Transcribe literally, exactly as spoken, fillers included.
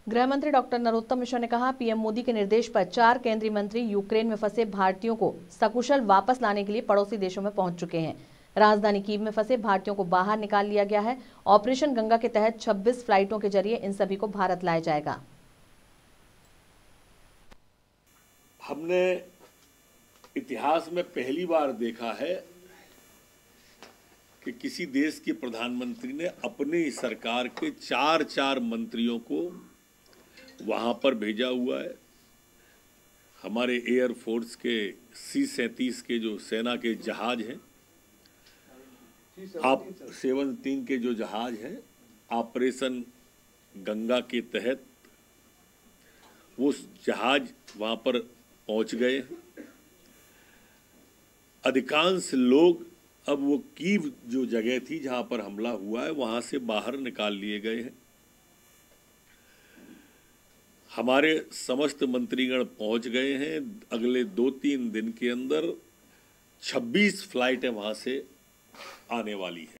गृह मंत्री डॉक्टर नरोत्तम मिश्रा ने कहा, पीएम मोदी के निर्देश पर चार केंद्रीय मंत्री यूक्रेन में फंसे भारतीयों को सकुशल वापस लाने के लिए पड़ोसी देशों में पहुंच चुके हैं। राजधानी कीव में फंसे भारतीयों को बाहर निकाल लिया गया है। ऑपरेशन गंगा के तहत छब्बीस फ्लाइटों के जरिए इन सभी को भारत लाया जाएगा। हमने इतिहास में पहली बार देखा है कि किसी देश के प्रधानमंत्री ने अपनी सरकार के चार चार मंत्रियों को वहां पर भेजा हुआ है। हमारे एयर फोर्स के सी सैंतीस के जो सेना के जहाज हैं, आप सेवन तीन के जो जहाज हैं, ऑपरेशन गंगा के तहत वो जहाज वहां पर पहुंच गए हैं। अधिकांश लोग अब वो कीव जो जगह थी जहां पर हमला हुआ है वहां से बाहर निकाल लिए गए हैं। हमारे समस्त मंत्रीगण पहुंच गए हैं। अगले दो तीन दिन के अंदर छब्बीस फ्लाइटें वहां से आने वाली हैं।